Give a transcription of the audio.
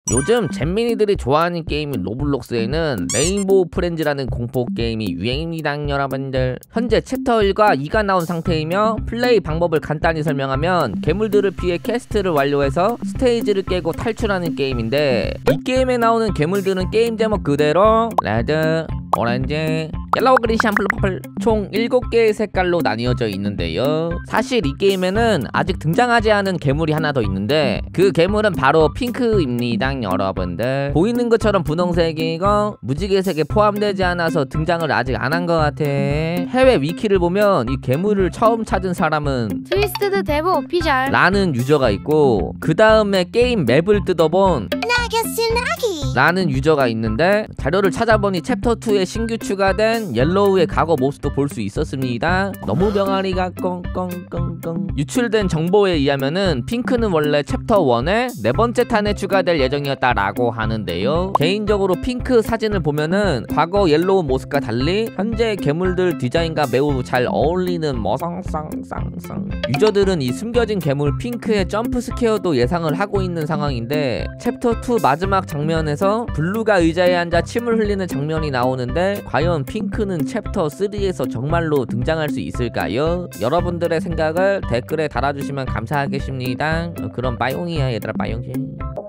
요즘 잼민이들이 좋아하는 게임인 로블록스에는 레인보우 프렌즈라는 공포 게임이 유행입니다 여러분들. 현재 챕터 1과 2가 나온 상태이며 플레이 방법을 간단히 설명하면 괴물들을 피해 퀘스트를 완료해서 스테이지를 깨고 탈출하는 게임인데, 이 게임에 나오는 괴물들은 게임 제목 그대로 레드, 오렌지, 옐로우, 그린, 샴플, 퍼플 총 7개의 색깔로 나뉘어져 있는데요. 사실 이 게임에는 아직 등장하지 않은 괴물이 하나 더 있는데, 그 괴물은 바로 핑크입니다 여러분들. 보이는 것처럼 분홍색이고 무지개색에 포함되지 않아서 등장을 아직 안 한 것 같아. 해외 위키를 보면 이 괴물을 처음 찾은 사람은 트위스티드 데브 오피셜 라는 유저가 있고, 그 다음에 게임 맵을 뜯어본 라는 유저가 있는데, 자료를 찾아보니 챕터 2에 신규 추가된 옐로우의 과거 모습도 볼 수 있었습니다. 너무 병아리가 꽁꽁꽁꽁. 유출된 정보에 의하면은 핑크는 원래 챕터 1에 4번째 탄에 추가될 예정이었다라고 하는데요. 개인적으로 핑크 사진을 보면은 과거 옐로우 모습과 달리 현재 괴물들 디자인과 매우 잘 어울리는 머상쌍쌍쌍. 유저들은 이 숨겨진 괴물 핑크의 점프 스퀘어도 예상을 하고 있는 상황인데, 챕터 2 마지막 장면에서 블루가 의자에 앉아 침을 흘리는 장면이 나오는데, 과연 핑크는 챕터 3에서 정말로 등장할 수 있을까요? 여러분들의 생각을 댓글에 달아주시면 감사하겠습니다. 그럼 빠용이야 얘들아, 빠용이.